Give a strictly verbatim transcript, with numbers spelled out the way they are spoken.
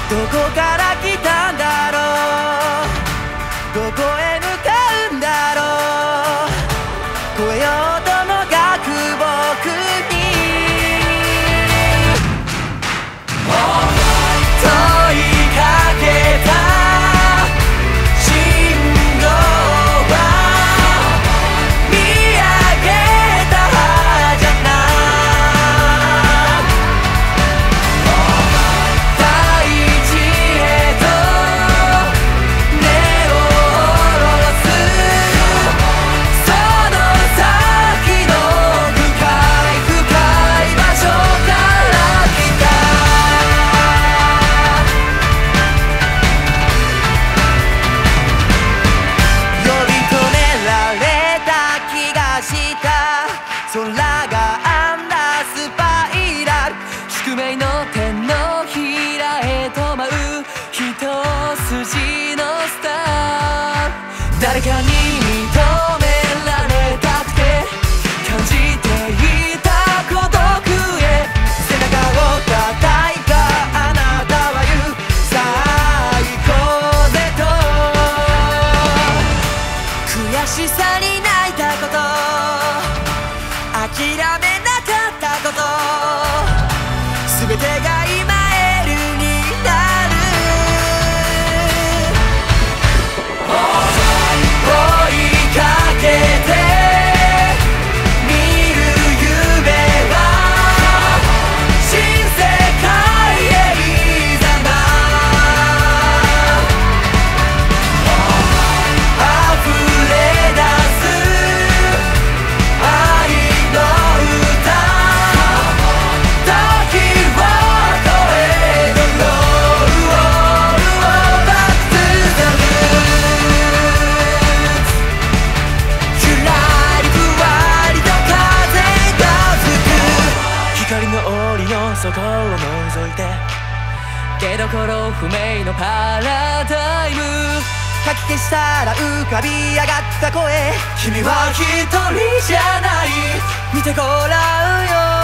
どこから来たんだろう、どこへ向かうんだろう、越えようともがく僕に問いかけた信号は見上げたはじゃない大地へと根を下ろすその先の深い深い場所から来た呼び止められた気がした空が編んだスパイラル宿命の手のひらへと舞う一筋のスター誰かに認められたくて感じていた孤独へ背中を叩いたあなたは言うさあ行こうぜと悔しさに泣いたこと諦めなかったこと全てが今エールになる追いかけて見る夢は新世界へいざな溢れ出す愛の歌時は越えるよ Back to the roots ゆらりふわりと風が吹く光の檻の底を覗いて出どころ不明のパラダイムかき消したら浮かび上がった声君は一人じゃない見てごらんよ